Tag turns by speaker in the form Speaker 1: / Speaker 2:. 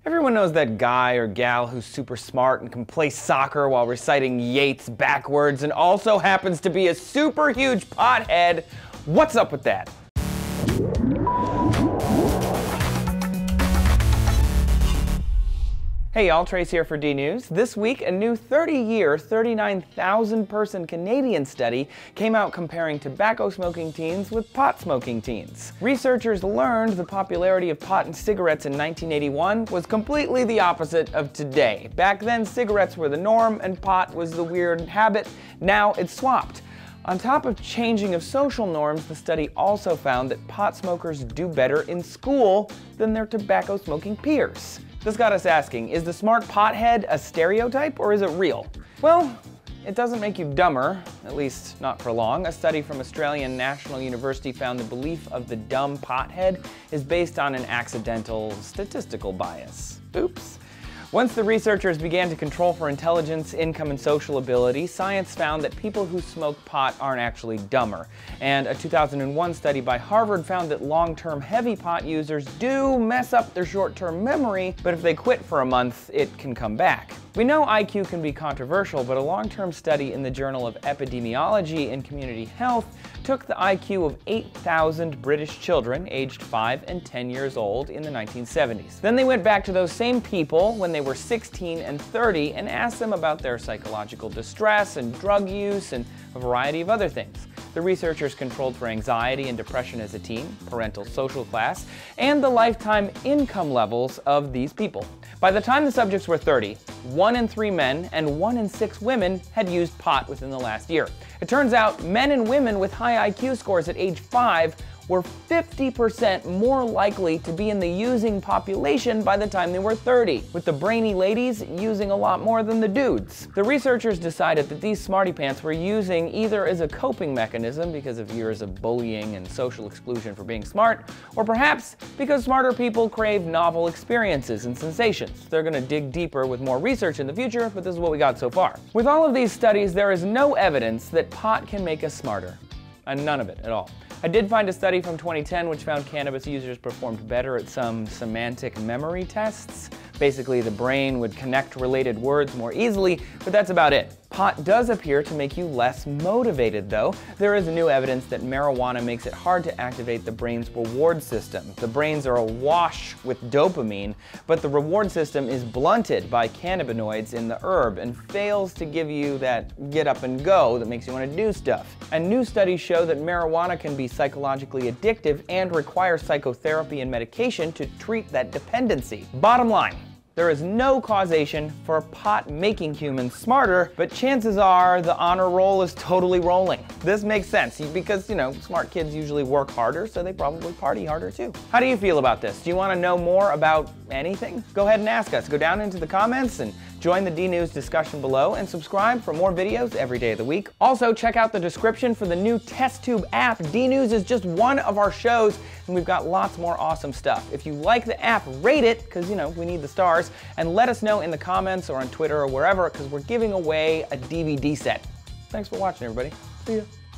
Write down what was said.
Speaker 1: Everyone knows that guy or gal who's super smart and can play soccer while reciting Yeats backwards and also happens to be a super huge pothead. What's up with that? Hey y'all, Trace here for D News. This week, a new 30-year, 39,000-person Canadian study came out comparing tobacco smoking teens with pot smoking teens. Researchers learned the popularity of pot and cigarettes in 1981 was completely the opposite of today. Back then, cigarettes were the norm and pot was the weird habit. Now it's swapped. On top of changing of social norms, the study also found that pot smokers do better in school than their tobacco smoking peers. This got us asking, is the smart pothead a stereotype or is it real? Well, it doesn't make you dumber, at least not for long. A study from Australian National University found the belief of the dumb pothead is based on an accidental statistical bias. Oops. Once the researchers began to control for intelligence, income, and social ability, science found that people who smoke pot aren't actually dumber. And a 2001 study by Harvard found that long-term heavy pot users do mess up their short-term memory, but if they quit for a month, it can come back. We know IQ can be controversial, but a long-term study in the Journal of Epidemiology and Community Health took the IQ of 8,000 British children aged 5 and 10 years old in the 1970s. Then they went back to those same people when they were 16 and 30 and asked them about their psychological distress and drug use and a variety of other things. The researchers controlled for anxiety and depression as a teen, parental social class, and the lifetime income levels of these people. By the time the subjects were 30, 1 in 3 men and 1 in 6 women had used pot within the last year. It turns out men and women with high IQ scores at age 5 were 50% more likely to be in the using population by the time they were 30, with the brainy ladies using a lot more than the dudes. The researchers decided that these smarty pants were using either as a coping mechanism because of years of bullying and social exclusion for being smart, or perhaps because smarter people crave novel experiences and sensations. They're gonna dig deeper with more research in the future, but this is what we got so far. With all of these studies, there is no evidence that pot can make us smarter. None of it at all. I did find a study from 2010 which found cannabis users performed better at some semantic memory tests. Basically, the brain would connect related words more easily, but that's about it. Pot does appear to make you less motivated, though. There is new evidence that marijuana makes it hard to activate the brain's reward system. The brains are awash with dopamine, but the reward system is blunted by cannabinoids in the herb and fails to give you that get up and go that makes you want to do stuff. And new studies show that marijuana can be psychologically addictive and require psychotherapy and medication to treat that dependency. Bottom line, there is no causation for pot making humans smarter, but chances are the honor roll is totally rolling. This makes sense because, you know, smart kids usually work harder, so they probably party harder too. How do you feel about this? Do you want to know more about anything? Go ahead and ask us. Go down into the comments and join the D News discussion below and subscribe for more videos every day of the week. Also, check out the description for the new test tube app. D News is just one of our shows, and we've got lots more awesome stuff. If you like the app, rate it, because, you know, we need the stars, and let us know in the comments or on Twitter or wherever, because we're giving away a DVD set. Thanks for watching, everybody. See ya.